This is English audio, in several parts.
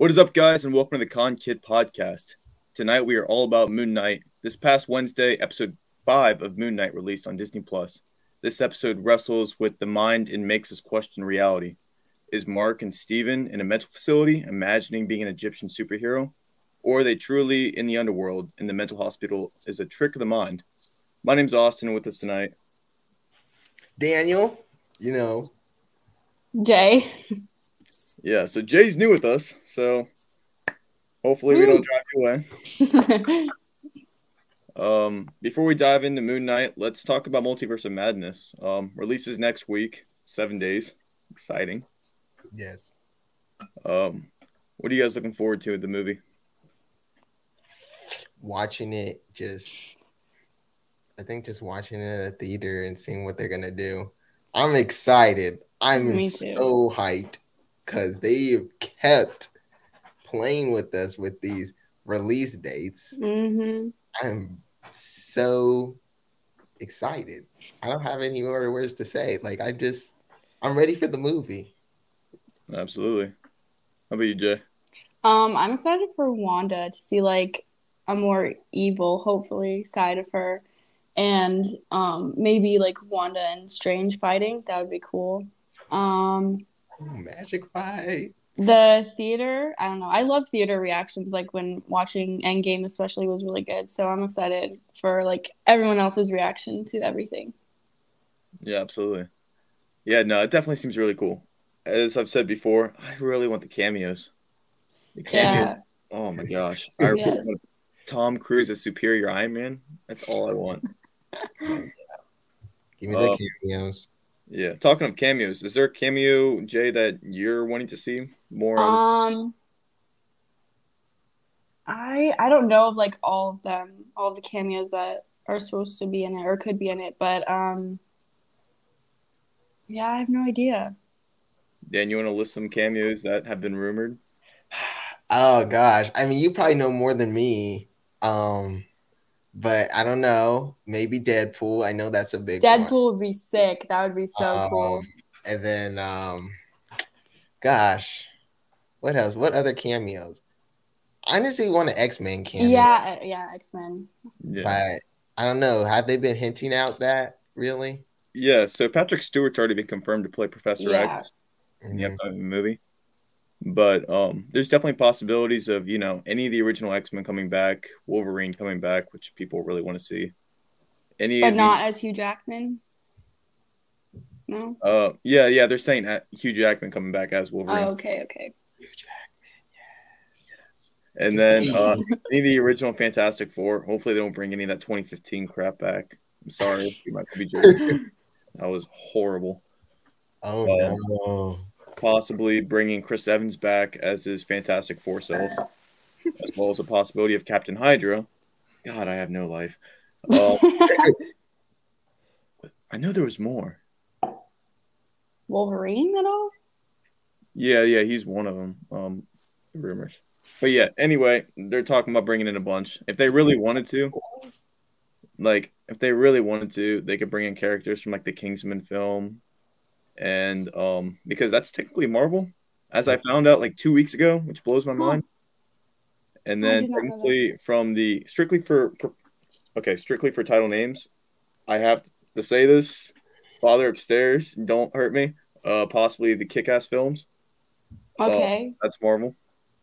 What is up, guys, and welcome to the Con Kid Podcast. Tonight we are all about Moon Knight. This past Wednesday, episode 5 of Moon Knight released on Disney+. This episode wrestles with the mind and makes us question reality. Is Mark and Steven in a mental facility imagining being an Egyptian superhero? Or are they truly in the underworld and the mental hospital is a trick of the mind? My name's Austin, and with us tonight, Daniel, Jay. Yeah, so Jay's new with us, so hopefully we don't drive you away. Before we dive into Moon Knight, let's talk about Multiverse of Madness. Releases next week, 7 days. Exciting. Yes. What are you guys looking forward to with the movie? Watching it, just watching it at the theater and seeing what they're gonna do. I'm excited. I'm so hyped because they've kept playing with us with these release dates. Mm-hmm. I'm so excited. I don't have any more words to say. I'm ready for the movie. Absolutely. How about you, Jay? I'm excited for Wanda to see like a more evil, hopefully, side of her, and maybe like Wanda and Strange fighting. That would be cool. Magic fight. The theater, I don't know. I love theater reactions, like when watching Endgame especially was really good. So I'm excited for like everyone else's reaction to everything. Yeah, absolutely. Yeah, no, it definitely seems really cool. As I've said before, I really want the cameos. The cameos. Yeah. Oh my gosh. I really want Tom Cruise as Superior Iron Man. That's all I want. Give me the cameos. Yeah, talking of cameos, is there a cameo, Jay, that you're wanting to see more of? I don't know of like all of them, all of the cameos that are supposed to be in it or could be in it, but yeah, I have no idea. Dan, you want to list some cameos that have been rumored? Oh gosh, I mean, you probably know more than me. But I don't know. Maybe Deadpool. I know that's a big one. Deadpool would be sick. That would be so cool. And then, gosh, what else? What other cameos? I honestly want an X-Men cameo. Yeah, X-Men. Yeah. But I don't know. Have they been hinting out that, really? Yeah, so Patrick Stewart's already been confirmed to play Professor X in the upcoming movie. But there's definitely possibilities of, any of the original X-Men coming back, Wolverine coming back, which people really want to see. But not as Hugh Jackman? No? Yeah, they're saying Hugh Jackman coming back as Wolverine. Oh, okay. Hugh Jackman, yes. And then any of the original Fantastic Four, hopefully they don't bring any of that 2015 crap back. I'm sorry. You might be joking. That was horrible. Oh, no. Possibly bringing Chris Evans back as his Fantastic Four self, as well as the possibility of Captain Hydra. God, I have no life. I know there was more. Wolverine at all? Yeah, he's one of them. Rumors. But yeah, anyway, they're talking about bringing in a bunch. If they really wanted to, they could bring in characters from like the Kingsman film. And because that's technically Marvel, as I found out like 2 weeks ago, which blows my mind. And then technically from the strictly for title names, I have to say this: Father Upstairs, Don't Hurt Me, possibly the Kick-Ass films. Okay, that's Marvel.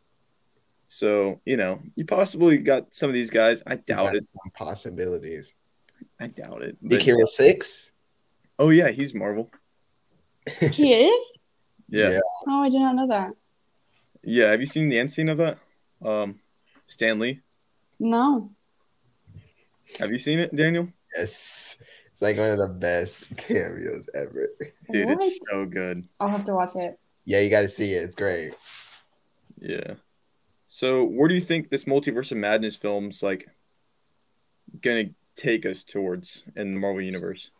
So you possibly got some of these guys. I doubt it. Some possibilities. I doubt it. Big Hero 6. Oh yeah, he's Marvel. He is? Yeah. Oh, I did not know that. Yeah, have you seen the end scene of that? Stan Lee? No. Have you seen it, Daniel? Yes. It's like one of the best cameos ever. Dude, it's so good. I'll have to watch it. Yeah, you got to see it. It's great. Yeah. So, where do you think this Multiverse of Madness film's like gonna take us towards in the Marvel Universe?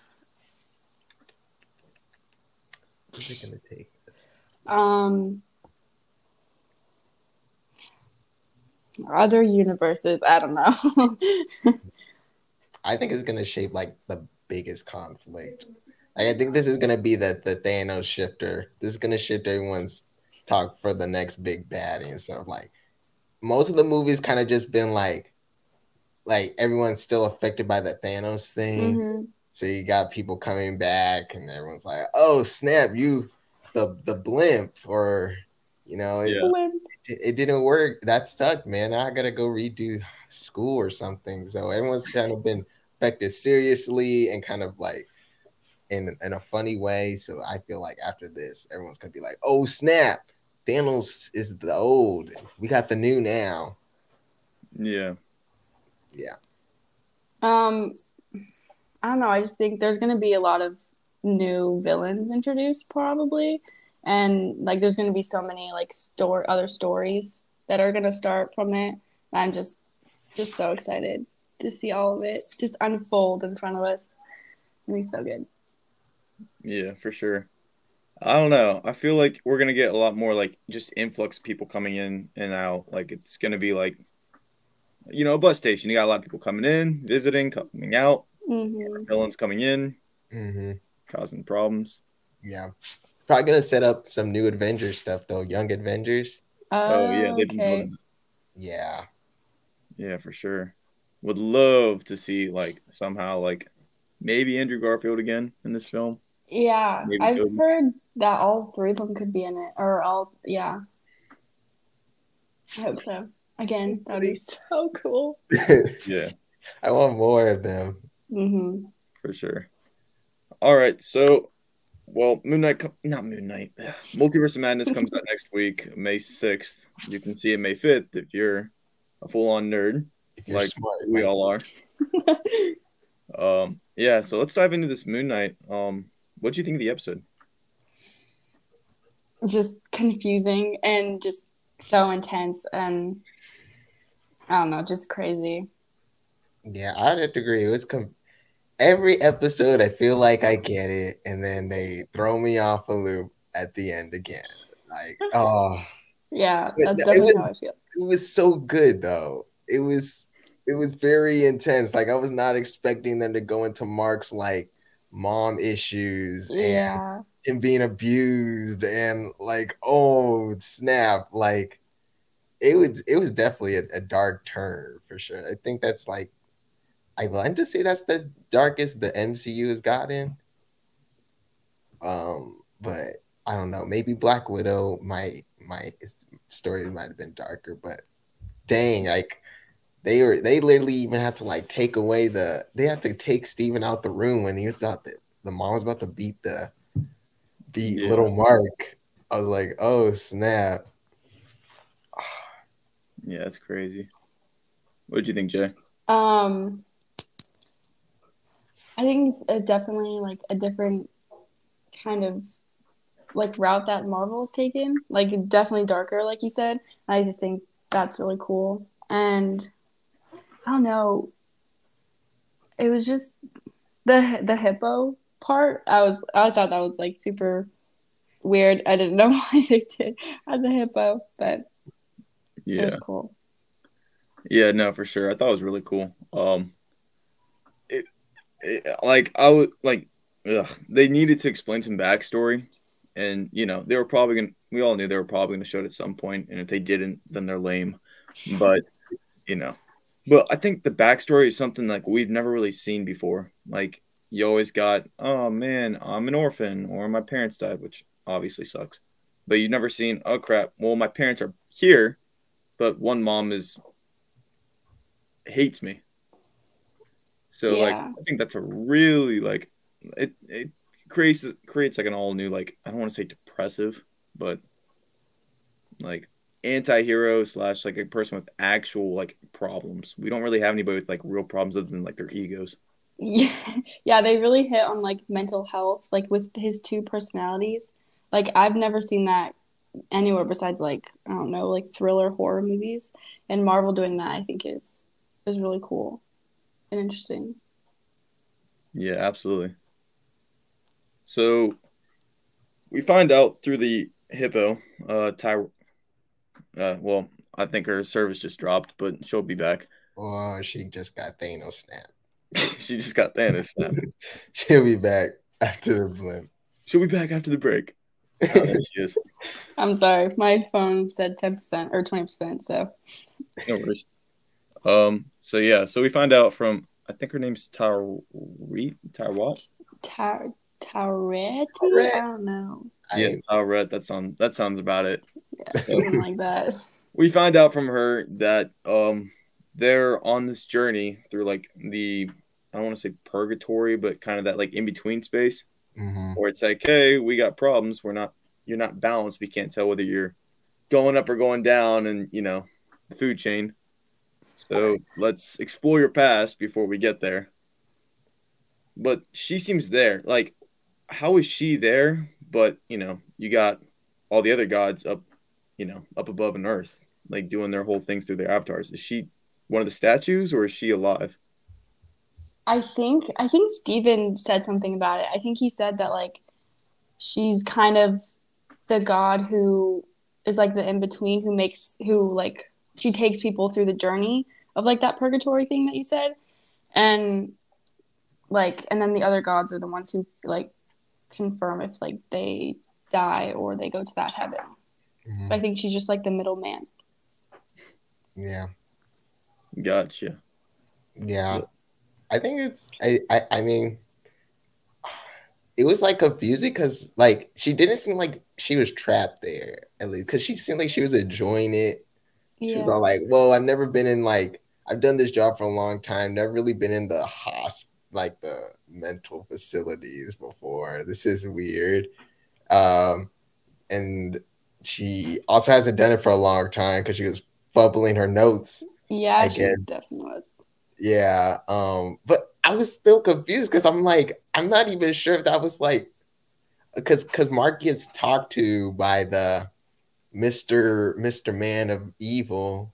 What's it gonna take us? Other universes, I don't know. I think it's gonna shape like the biggest conflict. I think this is gonna be the Thanos shifter. This is gonna shift everyone's talk for the next big baddie and stuff. Like most of the movies kind of just been like everyone's still affected by the Thanos thing. Mm-hmm. So you got people coming back and everyone's like, oh snap, you the blimp, or it didn't work. That sucked, man. I gotta go redo school or something. So everyone's kind of been affected seriously and kind of like in a funny way. So I feel like after this, everyone's gonna be like, oh snap, Thanos is the old. We got the new now. Yeah. Yeah. I don't know. I just think there's gonna be a lot of new villains introduced probably, and like there's gonna be so many like other stories that are gonna start from it. I'm just so excited to see all of it just unfold in front of us. It's gonna be so good. Yeah, for sure. I don't know. I feel like we're gonna get a lot more like just influx of people coming in and out. Like it's gonna be like, a bus station. You got a lot of people coming in, visiting, coming out. Mm-hmm. Villains coming in, Mm-hmm. causing problems. Yeah. Probably gonna set up some new Avengers stuff though. Young Avengers. Oh yeah, they've been Okay. building that. Yeah. Yeah, for sure. Would love to see like somehow like maybe Andrew Garfield again in this film. Yeah, Maybe I've Tobey. heard that all three of them could be in it, or all. Yeah, I hope so. Again, that'd be so cool. Yeah, I want more of them. Mm-hmm. for sure. All right, so Moon Knight, not Moon Knight. Multiverse of Madness comes out next week, May 6th. You can see it May 5th if you're a full-on nerd, If you're like smart, we all are. Yeah, so let's dive into this Moon Knight. What do you think of the episode? Just confusing and just so intense, and I don't know, just crazy. Yeah, I'd have to agree. It was every episode. I feel like I get it, and then they throw me off a loop at the end again. Like, oh, yeah, that's definitely how I feel. It was so good though. It was very intense. Like I was not expecting them to go into Mark's like mom issues and him being abused and like, oh snap, like it was definitely a dark turn for sure. I think that's like, I want to say that's the darkest the MCU has gotten. But I don't know. Maybe Black Widow, my story might have been darker, but dang, like they literally even had to like take away they had to take Steven out the room when he was out the mom was about to beat little Mark. I was like, oh snap. Yeah, that's crazy. What did you think, Jay? I think it's definitely like a different kind of like route that Marvel has taken. Like definitely darker, like you said. I just think that's really cool. And I don't know. It was just the hippo part. I thought that was like super weird. I didn't know why they did at the hippo, but yeah, it was cool. Yeah, no, for sure. I thought it was really cool. Like I would like, they needed to explain some backstory, and they were probably gonna. We all knew they were probably gonna show it at some point, and if they didn't, then they're lame. But but I think the backstory is something like we've never really seen before. Like you always got, oh man, I'm an orphan, or my parents died, which obviously sucks. But you've never seen, oh crap, well my parents are here, but one mom hates me. So like I think that's a really like it creates like an all new, like, I don't want to say depressive, but like anti-hero / like a person with actual like problems. We don't really have anybody with like real problems other than like their egos. Yeah, they really hit on like mental health, like with his two personalities. Like I've never seen that anywhere besides like, I don't know, like thriller horror movies. And Marvel doing that I think is really cool and interesting. Yeah, absolutely. So we find out through the hippo, well, I think her service just dropped, but she'll be back. Oh, she just got Thanos snap. She just got Thanos snap. She'll be back after the blimp. She'll be back after the break. Oh, there she is. I'm sorry, my phone said 10% or 20%. So No worries. So yeah, so we find out from I think her name's Tawret. Tauretti? I don't know. Yeah, Tawret. That sounds about it. Yeah, something like that. We find out from her that they're on this journey through like I don't want to say purgatory, but kind of that like in between space where it's like, hey, we got problems. You're not balanced. We can't tell whether you're going up or going down, and the food chain. So let's explore your past before we get there. But she seems there. Like, how is she there? But you got all the other gods up, up above in Earth, like doing their whole thing through their avatars. Is she one of the statues, or is she alive? I think Steven said something about it. I think he said that like she's kind of the god who is like the in between who like she takes people through the journey of like that purgatory thing that you said, and then the other gods are the ones who like confirm if like they die or they go to that heaven. So I think she's just like the middleman. Yeah. Gotcha. Yeah. I think it's I mean it was like confusing because like she didn't seem like she was trapped there, at least because she seemed like she was enjoying it. She was all like, well, I've never been in like I've done this job for a long time, never really been in the like the mental facilities before. This is weird. And she also hasn't done it for a long time because she was fumbling her notes. Yeah, I guess. Definitely was. Yeah. But I was still confused because I'm like, I'm not even sure if that was like because Mark gets talked to by the Mr. Man of Evil,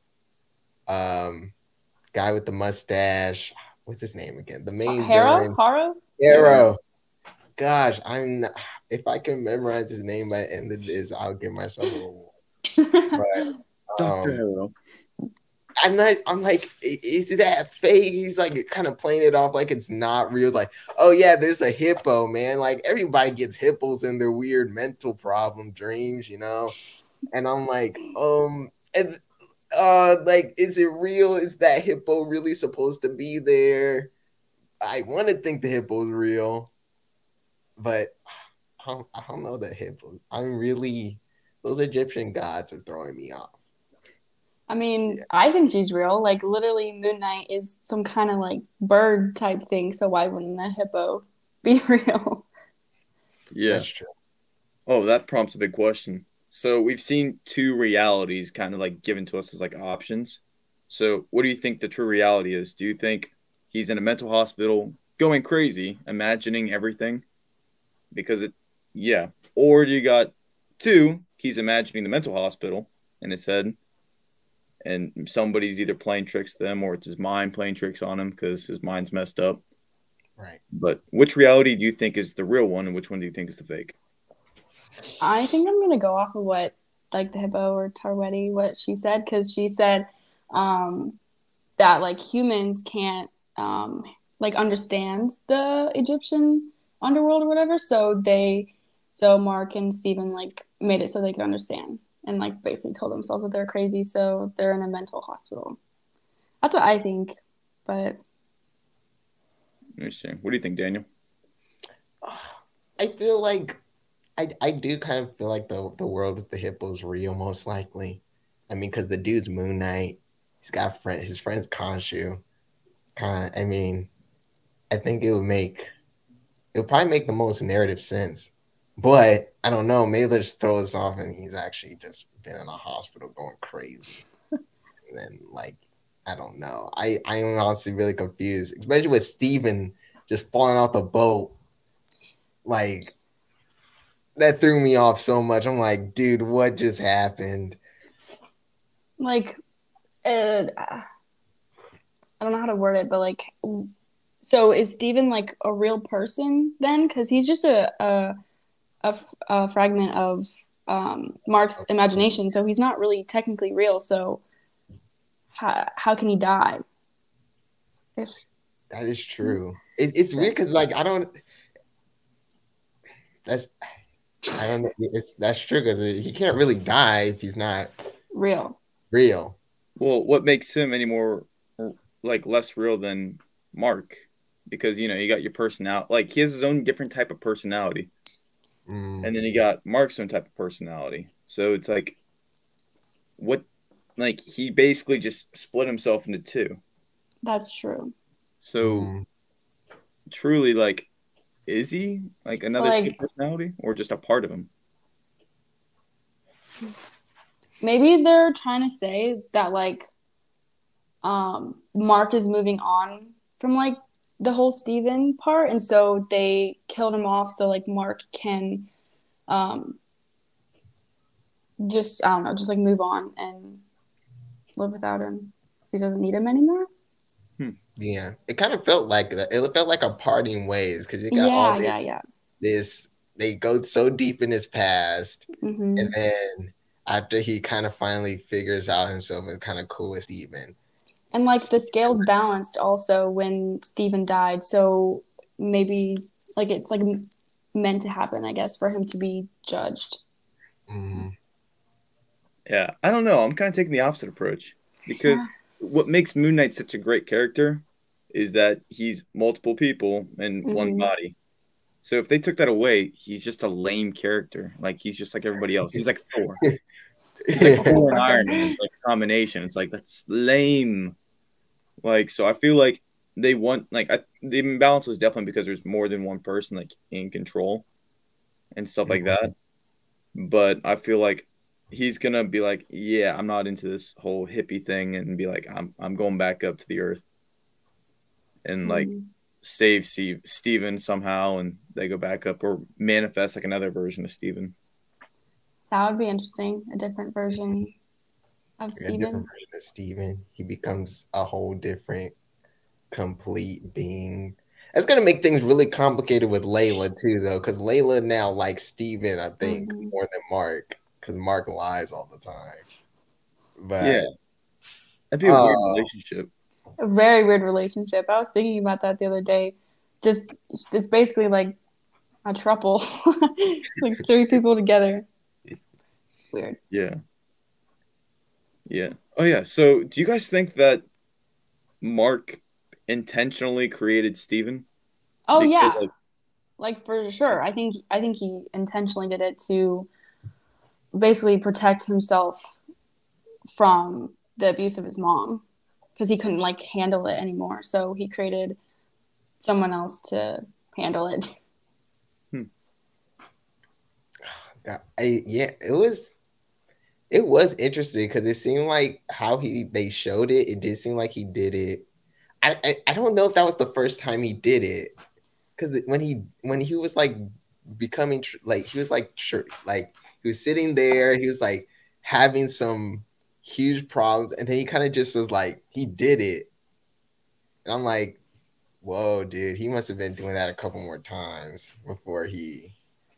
guy with the mustache. What's his name again? The main villain. Harrow. Gosh, if I can memorize his name by the end of this, I'll give myself a reward. But Dr. Harrow. I'm like, is that fake? He's like kind of playing it off like it's not real. It's like, oh yeah, there's a hippo, man. Like everybody gets hippos in their weird mental problem dreams, And I'm like, like, is it real? Is that hippo really supposed to be there? I want to think the hippo's real, but I don't know the hippos. Those Egyptian gods are throwing me off. I mean, yeah. I think she's real. Like, literally, Moon Knight is some kind of, like, bird type thing. So why wouldn't a hippo be real? Yeah. That's true. Oh, that prompts a big question. So we've seen two realities kind of, like, given to us as, like, options. So what do you think the true reality is? Do you think he's in a mental hospital going crazy, imagining everything? Because Or you got two, he's imagining the mental hospital in his head, and somebody's either playing tricks to them or it's his mind playing tricks on him because his mind's messed up. Right. But which reality do you think is the real one and which one do you think is the fake? I think I'm going to go off of what, like, the hippo or Tarwetti, what she said, because she said that, like, humans can't, like, understand the Egyptian underworld or whatever, so Mark and Steven, like, made it so they could understand. And, like, basically told themselves that they're crazy, so they're in a mental hospital. That's what I think, but... Interesting. What do you think, Daniel? I feel like... I do kind of feel like the world with the hippo is real, most likely. I mean, because the dude's Moon Knight. He's got his friend's Khonshu. I think it would probably make the most narrative sense. But I don't know. Maybe they'll just throw us off and he's actually just been in a hospital going crazy. And then, like, I don't know. I am honestly really confused, especially with Steven just falling off the boat. Like, that threw me off so much. I'm like, dude, what just happened? Like, I don't know how to word it, but, like, so is Steven, like, a real person then? Because he's just a fragment of Mark's imagination, so he's not really technically real. So how can he die? That is true. It's weird because, like, I don't. I don't know. That's true because he can't really die if he's not Real. real. Well, what makes him any more like less real than Mark? Because you got your personality. Like he has his own different type of personality, and then you got Mark's own type of personality. So it's like, what? Like he basically just split himself into two. That's true. So truly, like, is he like another split personality or just a part of him? Maybe they're trying to say that like Mark is moving on from like the whole Steven part, and so they killed him off so like Mark can just I don't know, just like move on and live without him because he doesn't need him anymore. Yeah, it kind of felt like that. It felt like a parting ways because you got all this. They go so deep in his past, and then after he kind of finally figures out himself, it's kind of cool with Steven. And like the scales balanced also when Steven died, so maybe like it's like meant to happen, I guess, for him to be judged. Yeah, I don't know. I'm kind of taking the opposite approach because what makes Moon Knight such a great character is that he's multiple people in one body. So if they took that away, he's just a lame character. Like he's just like everybody else. He's like Thor. He's like Thor and Iron Man. It's like a combination. It's like that's lame. Like so, I feel like they want the imbalance was definitely because there's more than one person like in control and stuff like that. But I feel like he's gonna be like, yeah, I'm not into this whole hippie thing, and be like, I'm going back up to the earth, and like save Steven somehow, and they go back up or manifest like another version of Steven. That would be interesting. A different version of Steven. He becomes a whole different, complete being. That's gonna make things really complicated with Layla too, though, because Layla now likes Steven, I think, more than Mark, because Mark lies all the time. But yeah, that'd be a weird relationship. A very weird relationship. I was thinking about that the other day. Just it's basically like a throuple, like three people together. It's weird. Yeah. Yeah. Oh yeah. So, do you guys think that Mark intentionally created Steven? Oh because, yeah. Like for sure. I think he intentionally did it to basically protect himself from the abuse of his mom because he couldn't like handle it anymore. So he created someone else to handle it. It was interesting because it seemed like how they showed it. It did seem like he did it. I don't know if that was the first time he did it because when he was like becoming like he was like he was sitting there, he was like having some huge problems, and then he kind of just was like he did it, and I'm like, whoa, dude, he must have been doing that a couple more times before he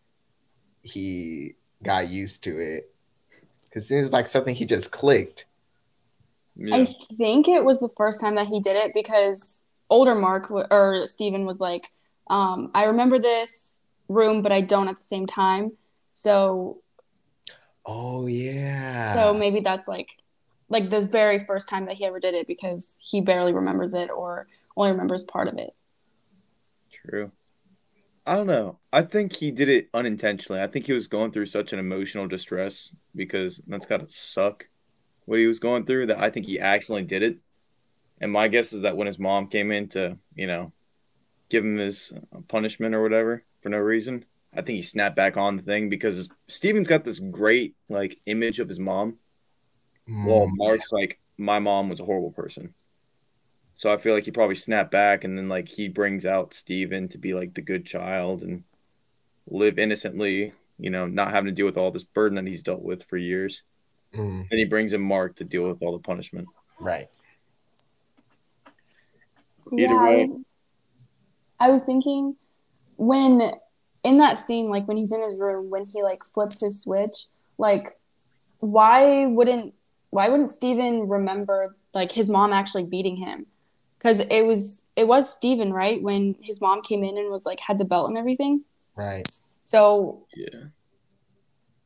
got used to it. Because it seems like something he just clicked. Yeah. I think it was the first time that he did it because older Mark or Steven was like, I remember this room, but I don't at the same time. So. Oh, yeah. So maybe that's like the very first time that he ever did it because he barely remembers it or only remembers part of it. True. I don't know. I think he did it unintentionally. I think he was going through such an emotional distress because that's got to suck what he was going through that I think he accidentally did it. And my guess is that when his mom came in to, give him his punishment or whatever for no reason, I think he snapped back on the thing because Steven's got this great like image of his mom. Well, Mark's like, my mom was a horrible person. So I feel like he probably snapped back and then like he brings out Steven to be like the good child and live innocently, not having to deal with all this burden that he's dealt with for years. Then he brings in Mark to deal with all the punishment. Right. Either way. I was thinking when in that scene, like when he's in his room, when he like flips his switch, like why wouldn't Steven remember like his mom actually beating him? Because it was Steven, right? When his mom came in and was like had the belt and everything. Right. So yeah,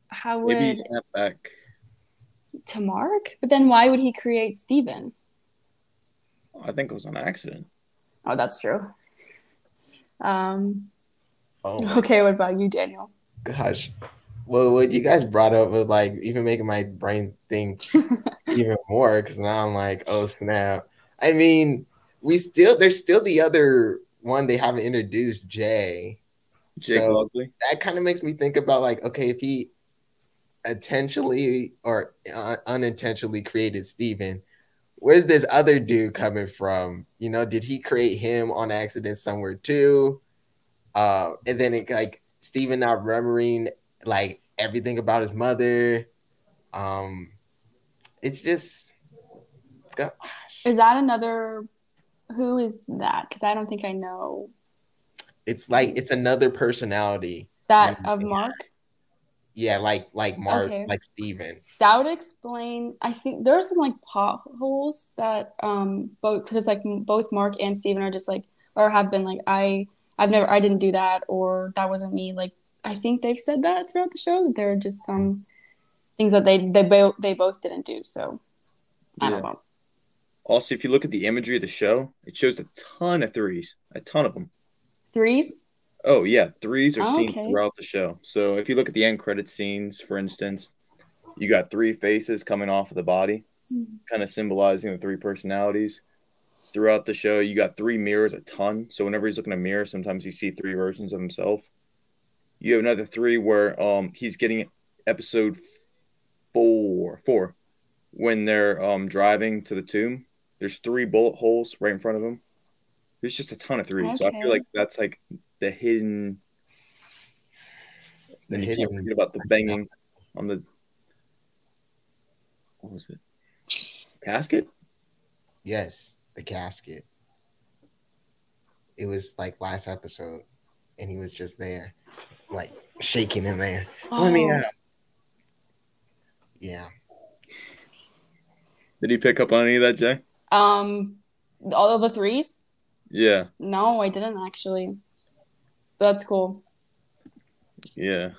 How Maybe he would snapped back. to Mark? But then why would he create Steven? I think it was an accident. Oh, that's true. Um, Oh okay, what about you, Daniel? gosh. Well, what you guys brought up was like even making my brain think even more because now I'm like, oh snap. I mean, there's still the other one they haven't introduced, Jay. Jake So Lockley. that kind of makes me think about like, okay, if he intentionally or unintentionally created Steven, where's this other dude coming from? You know, did he create him on accident somewhere too? And then it like Steven not remembering like everything about his mother. Um, it's just gosh. Is that another? Who is that? Because I don't think I know It's like it's another personality. that of Mark. Yeah, like Mark, Okay. like Steven. That would explain. I think there's some like potholes that both because like both Mark and Steven are just like or have been like I didn't do that or that wasn't me. Like I think they've said that throughout the show that there are just some things that they both didn't do. So I don't know. Also, if you look at the imagery of the show, it shows a ton of threes, a ton of them. Threes? Oh yeah, threes are seen okay. throughout the show. So if you look at the end credit scenes, for instance, you got three faces coming off of the body, kind of symbolizing the three personalities. Throughout the show, you got three mirrors a ton. So whenever he's looking in a mirror, sometimes you see three versions of himself. You have another three where he's getting episode four when they're driving to the tomb. There's three bullet holes right in front of him. There's just a ton of threes. Okay. So I feel like that's like the hidden. Then you can't forget about the banging on the. What was it? Casket? Yes, the casket. It was like last episode, and he was just there, like shaking in there. Oh. Let me out. Yeah. Did he pick up on any of that, Jay? All of the threes? Yeah. No, I didn't actually. That's cool. Yeah.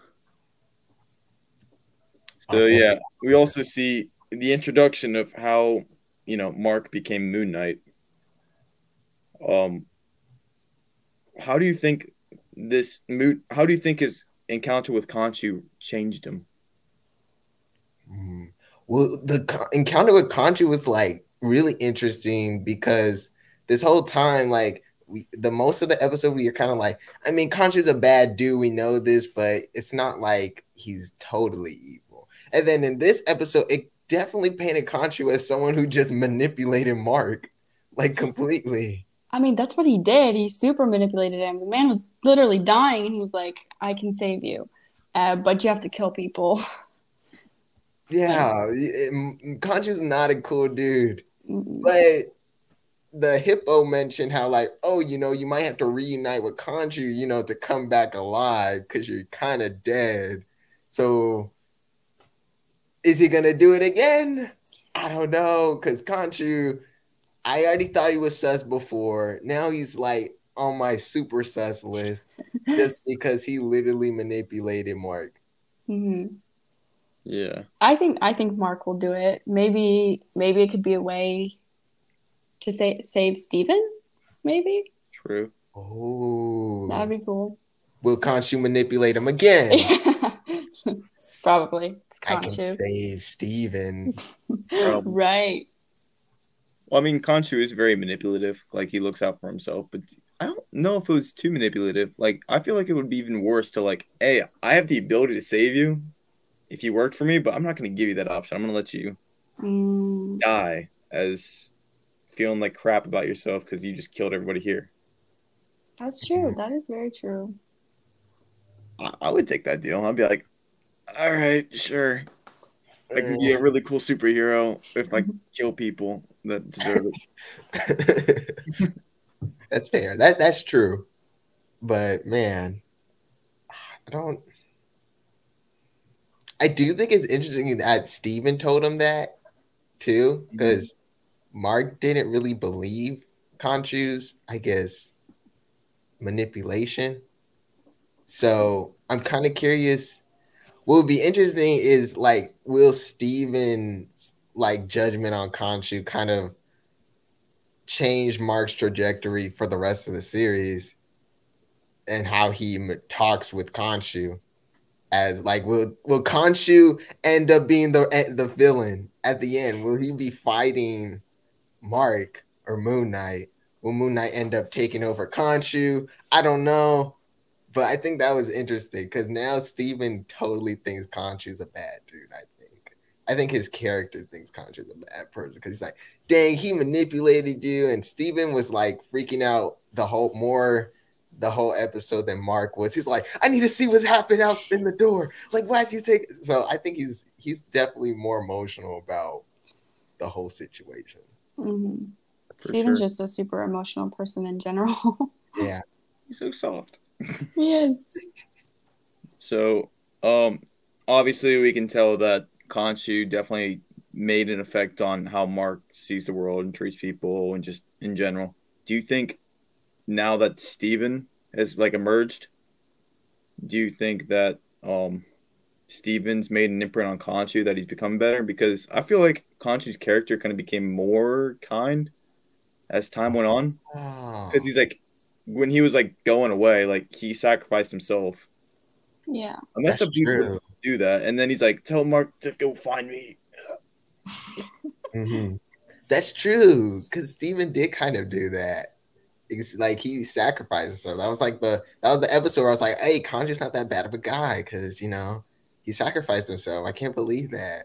So yeah, we also see the introduction of how Mark became Moon Knight. How do you think How do you think his encounter with Khonshu changed him? Well, the encounter with Khonshu was like really interesting because this whole time, like the most of the episode, we are kind of like, I mean, Khonshu's a bad dude, we know this, but it's not like he's totally evil. And then in this episode, it definitely painted Khonshu as someone who just manipulated Mark, like completely. I mean, that's what he did. He super manipulated him. The man was literally dying, and he was like, "I can save you, but you have to kill people." Yeah, Khonshu's not a cool dude, but the hippo mentioned how like, oh, you might have to reunite with Khonshu, to come back alive because you're kind of dead. So is he gonna do it again? I don't know, because Khonshu, I already thought he was sus before. Now he's like on my super sus list just because he literally manipulated Mark. Mm-hmm. Yeah. I think Mark will do it. Maybe it could be a way to save Steven, maybe. True. Oh, that'd be cool. Will Khonshu manipulate him again? Probably. It's Khonshu. I can save Steven. Right. Well, I mean, Khonshu is very manipulative. Like, he looks out for himself, but I don't know if it was too manipulative. Like, I feel like it would be even worse to like, hey, I have the ability to save you if you worked for me, but I'm not going to give you that option. I'm going to let you die as feeling like crap about yourself because you just killed everybody here. That's true. That is very true. I would take that deal. I'd be like, all right, sure. I can be a really cool superhero if I kill people that deserve it. That's fair. That's true. But man, I do think it's interesting that Steven told him that too, because Mark didn't really believe Khonshu's, I guess, manipulation. So I'm kind of curious. what would be interesting is like, will Steven's like judgment on Khonshu kind of change Mark's trajectory for the rest of the series and how he talks with Khonshu? As like, will Khonshu end up being the villain at the end? Will he be fighting Mark or Moon Knight? Will Moon Knight end up taking over Khonshu? I don't know. But I think that was interesting because now Steven totally thinks Khonshu's a bad dude, I think his character thinks Khonshu's a bad person because he's like, dang, he manipulated you. And Steven was like freaking out the whole episode than Mark was. He's like, I need to see what's happening out in the door. Like, why'd you take it? So I think he's definitely more emotional about the whole situation. Mm-hmm. Steven's just a super emotional person in general. Yeah. He's so soft. Yes. So, obviously we can tell that Khonshu definitely made an effect on how Mark sees the world and treats people and just in general. Do you think now that Steven has like emerged, do you think that Steven's made an imprint on Khonshu that he's become better? Because I feel like Khonshu's character kind of became more kind as time went on. Because he's like, when he was like going away, like he sacrificed himself. Yeah. I messed up people do that. And then he's like, tell Mark to go find me. Mm-hmm. That's true. Because Steven did kind of do that. It's like he sacrificed himself. That was the episode where I was like, hey, Khonshu's not that bad of a guy because, you know, he sacrificed himself. I can't believe that.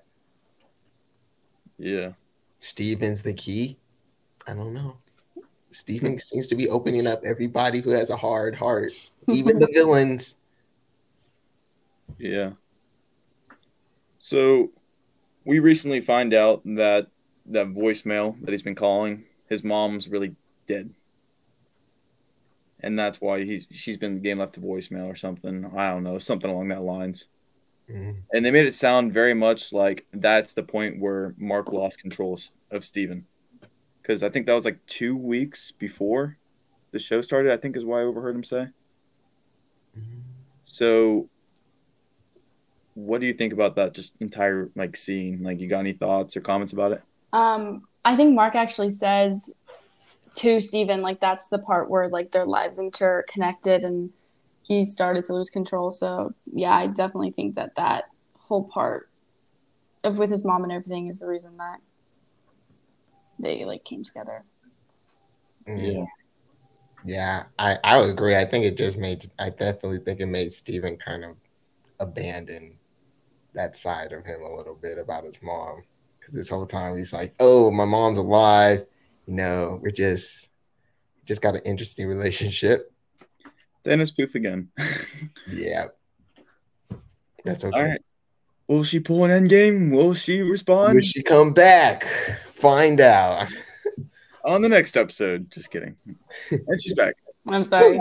Yeah. Steven's the key. I don't know. Steven seems to be opening up everybody who has a hard heart, even the villains. Yeah. So we recently find out that voicemail that he's been calling, his mom's really dead. And that's why she's been getting left to voicemail or something. I don't know, something along that lines. Mm. And they made it sound very much like that's the point where Mark lost control of Steven. Because I think that was like 2 weeks before the show started, I think is why I overheard him say. So what do you think about that just entire like scene? Like, you got any thoughts or comments about it? I think Mark actually says to Steven, like, that's the part where like their lives interconnected and he started to lose control. So yeah, I definitely think that whole part of with his mom and everything is the reason that they like came together. Yeah, I would agree. I definitely think it made Steven kind of abandon that side of him a little bit about his mom. Because this whole time he's like, oh, my mom's alive. You know, we're just got an interesting relationship. Thanos poof again. Yeah. That's okay. All right. Will she pull an endgame? Will she respond? Will she come back? Find out. On the next episode. Just kidding. And she's back. I'm sorry.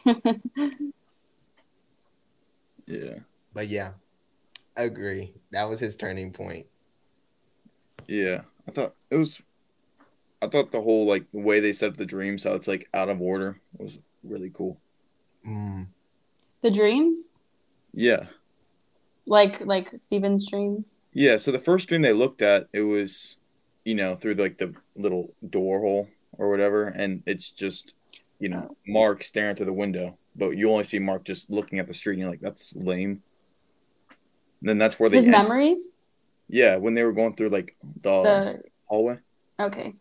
Yeah. But yeah, I agree. That was his turning point. Yeah. I thought the whole like the way they set up the dreams, how it's like out of order, was really cool. The dreams? Yeah. Like Steven's dreams? Yeah, so the first dream they looked at, it was, you know, through like the little door hole or whatever, and it's just, you know, Mark staring through the window, but you only see Mark just looking at the street, and you're like, that's lame. And then that's where his memories? Yeah, when they were going through like the hallway. Okay.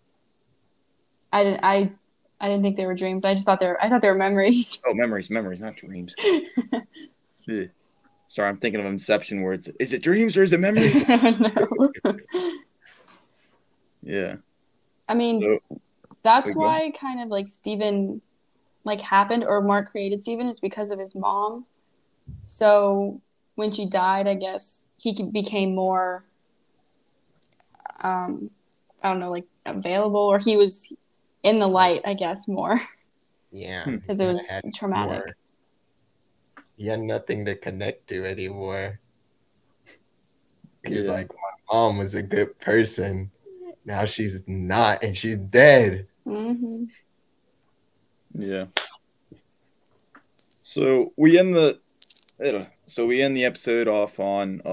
I didn't think they were dreams. I thought they were memories. Oh, memories, not dreams. Yeah. Sorry, I'm thinking of Inception where is it dreams or is it memories? No. Yeah. I mean, that's why kind of like Steven like happened, or Mark created Steven, is because of his mom. So when she died, I guess he became more, I don't know, like available, or he was in the light, I guess, more. Yeah. Because it was traumatic. More. He had nothing to connect to anymore. He's like, my mom was a good person. Now she's not, and she's dead. Mm-hmm. Yeah. So we end the so we end the episode off on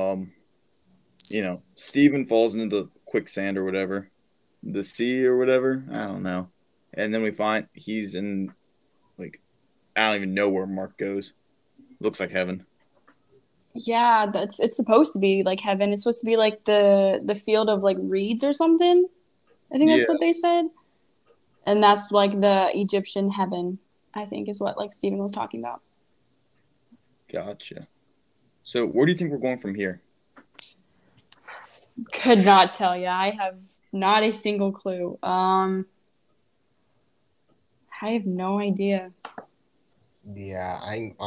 Steven falls into the quicksand or whatever, the sea or whatever. I don't know. And then we find he's in like I don't even know where Mark goes. Looks like heaven. Yeah, it's supposed to be like heaven. It's supposed to be like the field of like reeds or something. I think Yeah. that's what they said. And that's like the Egyptian heaven, I think is what like Steven was talking about. Gotcha. So where do you think we're going from here? Could not tell you. I have not a single clue. I have no idea. Yeah,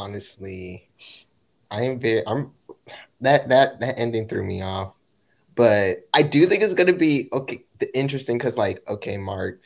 I'm that ending threw me off. But I do think it's gonna be interesting because like, okay,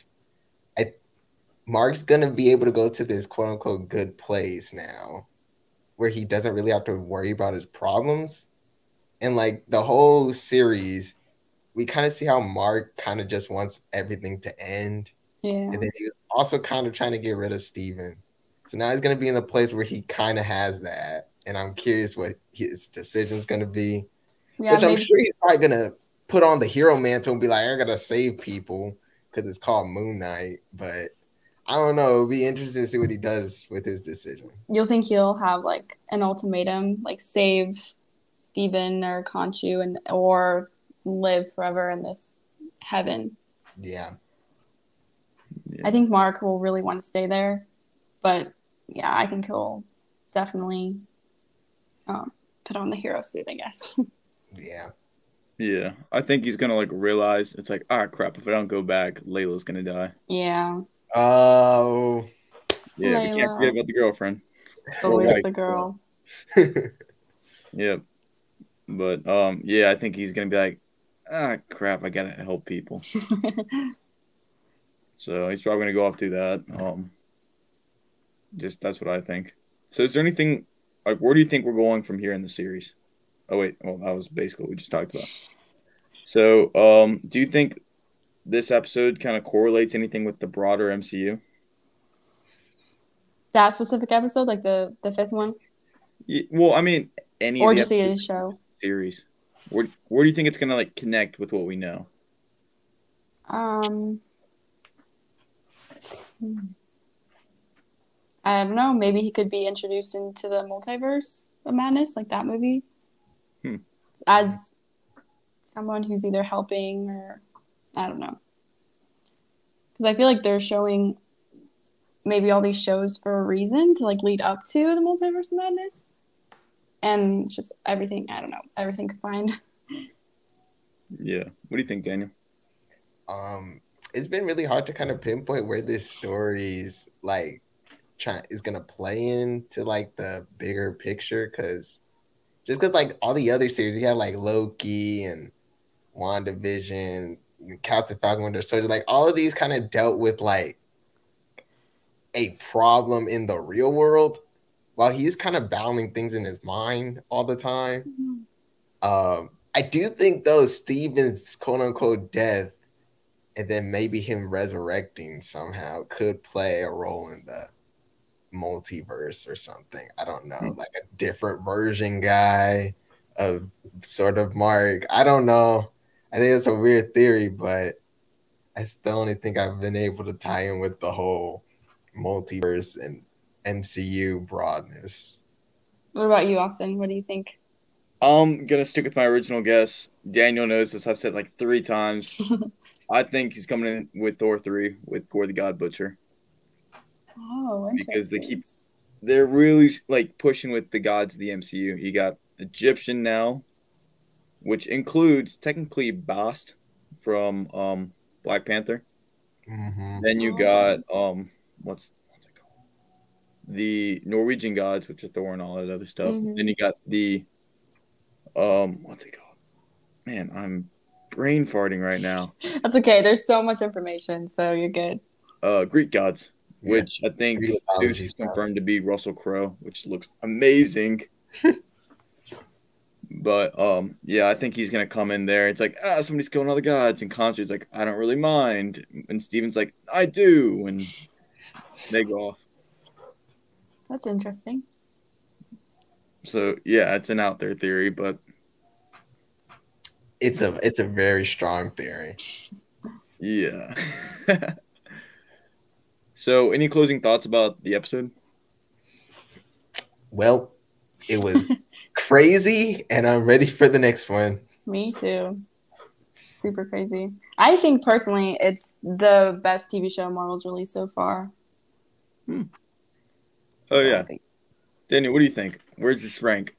Mark's gonna be able to go to this quote unquote good place now where he doesn't really have to worry about his problems. And like the whole series, we kind of see how Mark kind of just wants everything to end. Yeah. And then he was also kind of trying to get rid of Steven. So now he's going to be in the place where he kind of has that. And I'm curious what his decision's going to be. Yeah, which I'm sure he's probably going to put on the hero mantle and be like, I got to save people because it's called Moon Knight. But I don't know. It'll be interesting to see what he does with his decision. You'll think he'll have like an ultimatum, like save Steven or Khonshu or live forever in this heaven. Yeah. I think Mark will really want to stay there. But yeah, I think he'll definitely put on the hero suit, I guess. Yeah. Yeah. I think he's going to like realize it's like, crap, if I don't go back, Layla's going to die. Yeah. Oh. Yeah, we can't forget about the girlfriend. It's always the girl. Yep. But I think he's gonna be like, crap, I gotta help people. So he's probably gonna go off to that. Just that's what I think. So is there anything like where do you think we're going from here in the series? Oh wait, well that was basically what we just talked about. So do you think this episode kind of correlates anything with the broader MCU? That specific episode, like the fifth one? Yeah, well, I mean, any or of the just the show series. Where do you think it's gonna like connect with what we know? I don't know. Maybe he could be introduced into the Multiverse of Madness, like that movie, as someone who's either helping or I don't know. Because I feel like they're showing maybe all these shows for a reason to like lead up to the Multiverse of Madness. And it's just everything, I don't know, everything combined. Yeah. What do you think, Daniel? It's been really hard to kind of pinpoint where this story's like is gonna play into like the bigger picture because like all the other series, you had like Loki and WandaVision, Captain Falcon, Winter Soldier, like all of these kind of dealt with like a problem in the real world while he's kind of battling things in his mind all the time. I do think though Steven's quote unquote death and then maybe him resurrecting somehow could play a role in the multiverse or something. I don't know, like a different version guy of sort of Mark. I don't know. I think it's a weird theory, but I still only think I've been able to tie in with the whole multiverse and MCU broadness. What about you, Austin? What do you think? I'm gonna stick with my original guess. Daniel knows this. I've said like 3 times. I think he's coming in with Thor 3 with Gore the God Butcher. Oh, interesting. Because they're really like pushing with the gods of the MCU. You got Egyptian now, which includes technically Bast from Black Panther. Mm-hmm. Then you got what's it called? The Norwegian gods, which are Thor and all that other stuff. Mm-hmm. Then you got the what's it called? Man, I'm brain farting right now. That's okay. There's so much information, so you're good. Greek gods, which I think Zeus is confirmed to be Russell Crowe, which looks amazing. But I think he's gonna come in there. It's like, somebody's killing all the gods, and Khonshu's like, I don't really mind, and Steven's like, I do, and they go off. That's interesting. So yeah, it's an out there theory, but It's a very strong theory. yeah. So, any closing thoughts about the episode? Well, it was crazy, and I'm ready for the next one. Me too. Super crazy. I think personally, it's the best TV show Marvel's released so far. Oh yeah, Daniel, what do you think? Where's this rank?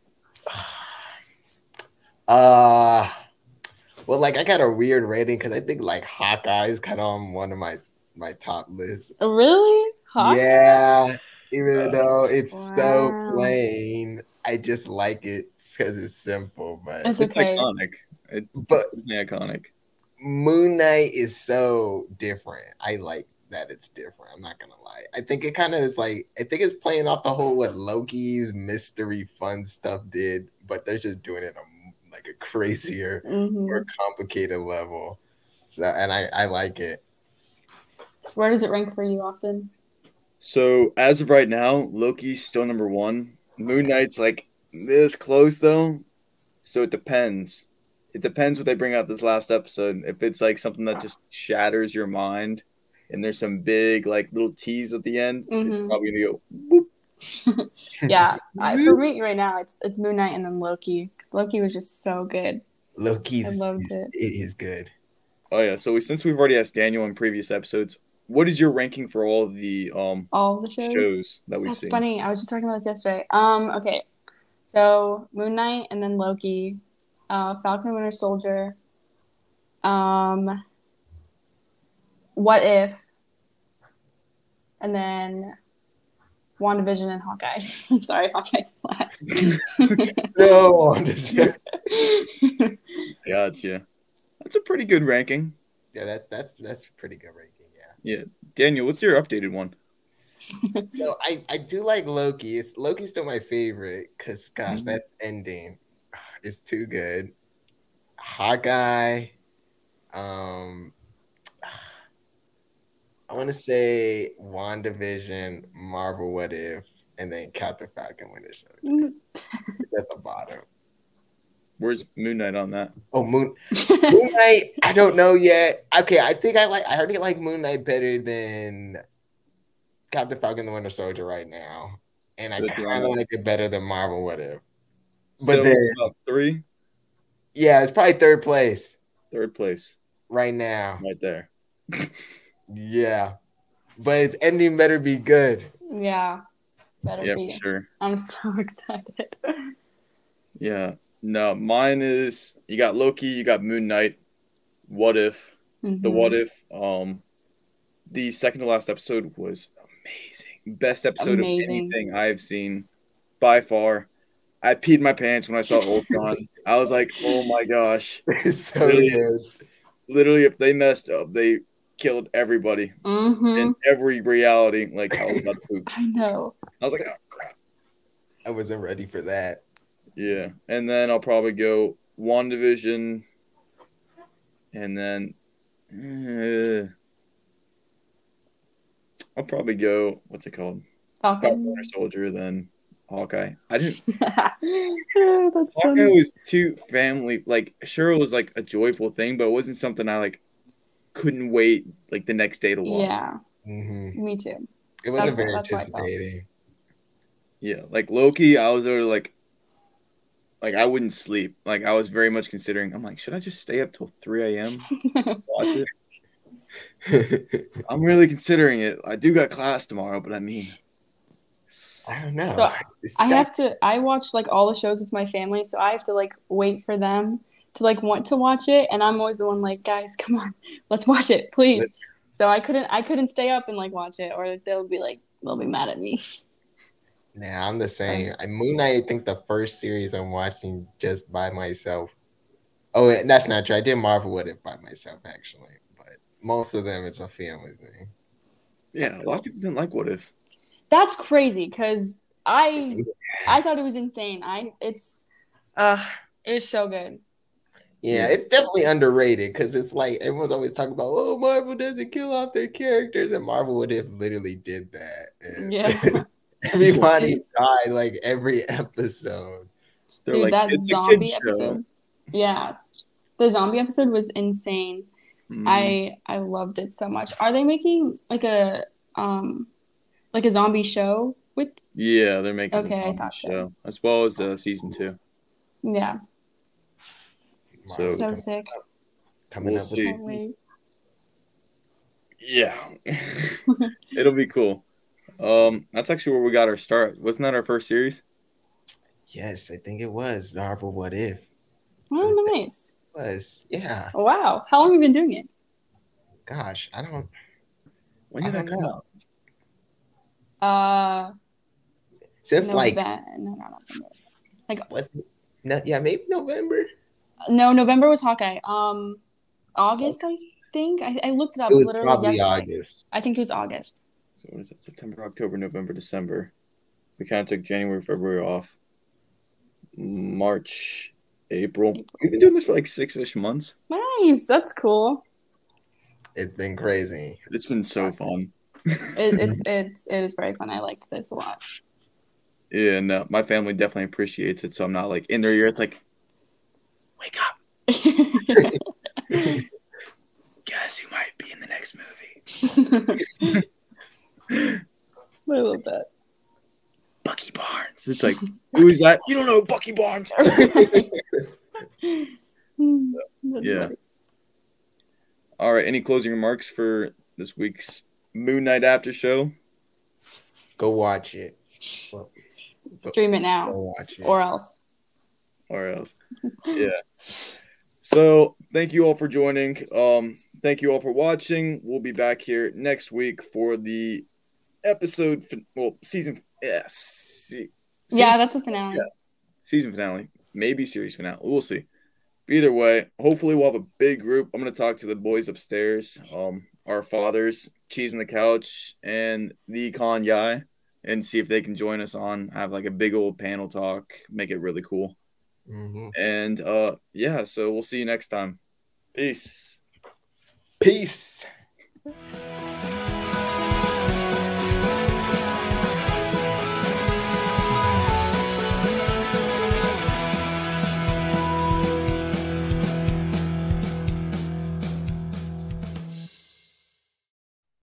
Well, like I got a weird rating because I think like Hawkeye is kind of on one of my top lists. Really? Hawkeye? Yeah, even though it's so plain, I just like it because it's simple. But it's okay. Iconic. It's iconic. Moon Knight is so different. I like that it's different. I'm not gonna lie. I think it kind of is like I think it's playing off the whole what Loki's mystery fun stuff did, but they're just doing it like a crazier, more complicated level. So, and I like it. Where does it rank for you, Austin? So as of right now, Loki's still number 1. Moon Knight's like this close though. So it depends. It depends what they bring out this last episode. If it's like something that just shatters your mind, and there's some big like little tease at the end, it's probably gonna go. Boop. Yeah, for me right now, it's Moon Knight and then Loki because Loki was just so good. It is good. Oh yeah. So since we've already asked Daniel in previous episodes, what is your ranking for all the shows that we've seen? That's funny. I was just talking about this yesterday. Okay, so Moon Knight and then Loki, Falcon and Winter Soldier, What If, and then WandaVision and Hawkeye. I'm sorry, Hawkeye's last. No, Gotcha. That's a pretty good ranking. Yeah, that's pretty good ranking. Yeah, Daniel, what's your updated one? So I do like Loki. Loki's still my favorite because gosh, that ending is too good. Hawkeye, I want to say WandaVision, Marvel What If, and then Captain Falcon Winter Soldier. That's the bottom. Where's Moon Knight on that? Oh, Moon Knight. I don't know yet. Okay, I think I already like Moon Knight better than Captain Falcon the Winter Soldier right now, and I kind of like it better than Marvel What If. But so it's about 3. Yeah, it's probably third place. Third place right now. Right there. Yeah, but its ending better be good. Yeah, better be. For sure. I'm so excited. Yeah. No, mine is you got Loki, you got Moon Knight, What If. The What If. The second to last episode was amazing. Best episode of anything I've seen by far. I peed my pants when I saw Ultron. I was like, oh my gosh. It's so good. Literally, if they messed up, they killed everybody in every reality. Like, I was about to poop. I know. I was like, oh, crap. I wasn't ready for that. Yeah. And then I'll probably go WandaVision. And then I'll probably go, what's it called? Falcon Winter Soldier, then Hawkeye. I didn't. That's Hawkeye funny. was too family. Like, sure, it was like a joyful thing, but it wasn't something I like couldn't wait like the next day to watch. Yeah. Me too. It wasn't very anticipating. Yeah, like Loki, I was there like I wouldn't sleep. Like I was very much considering. I'm like, should I just stay up till 3 a.m. watch it? I'm really considering it. I do got class tomorrow, but I mean, I don't know. So I watch like all the shows with my family, so I have to like wait for them to like want to watch it, and I'm always the one like, guys, come on, let's watch it, please. So I couldn't stay up and like watch it, or they'll be mad at me. Nah, I'm the same. Moon Knight, I think, is the first series I'm watching just by myself. Oh, that's not true. I did Marvel What If by myself, actually. But most of them, it's a family thing. Yeah, a lot of people didn't like What If. That's crazy, because I thought it was insane. It's so good. Yeah, it's definitely underrated, because it's like, everyone's always talking about, oh, Marvel doesn't kill off their characters, and Marvel What If literally did that. And yeah. Everybody died like every episode. They're Dude, like, that it's zombie a kid show. episode. Yeah. The zombie episode was insane. Mm. I loved it so much. Are they making like a zombie show with? Yeah, they're making Okay, a I zombie thought so. show as well as season 2. Yeah. So sick. Coming we'll up see. Can't wait. Yeah, it'll be cool. That's actually where we got our start. Wasn't that our first series? Yes, I think it was Marvel What If. Oh, nice. It was, yeah. Oh, wow. How long have you been doing it? Gosh, I don't. When did that come know. out? Since November. like no, not November. Like what's it? No, yeah, maybe November. No, November was Hawkeye. August, I think. I looked it up. It was literally probably yesterday. August. I think it was August. So what is it? September, October, November, December. We kind of took January, February off. March, April. We've been doing this for like 6-ish months. Nice. That's cool. It's been crazy. It's been so fun. It is very fun. I liked this a lot. Yeah, no, my family definitely appreciates it, so I'm not like in their ear. It's like, wake up. Guess who might be in the next movie? I love that. Bucky Barnes. It's like, who is that? You don't know Bucky Barnes. Yeah. Funny. All right. Any closing remarks for this week's Moon Knight after show? Go watch it. Stream it now. Go watch it. Or else. Yeah. So thank you all for joining. Thank you all for watching. We'll be back here next week for the episode. Season. Yes. Yeah, that's a finale. Yeah. Season finale. Maybe series finale. We'll see. But either way, hopefully we'll have a big group. I'm going to talk to the boys upstairs, our fathers, Cheese on the Couch, and the Con Yai, and see if they can join us on, have like a big old panel talk, make it really cool. Mm-hmm. And yeah, so we'll see you next time. Peace. Peace.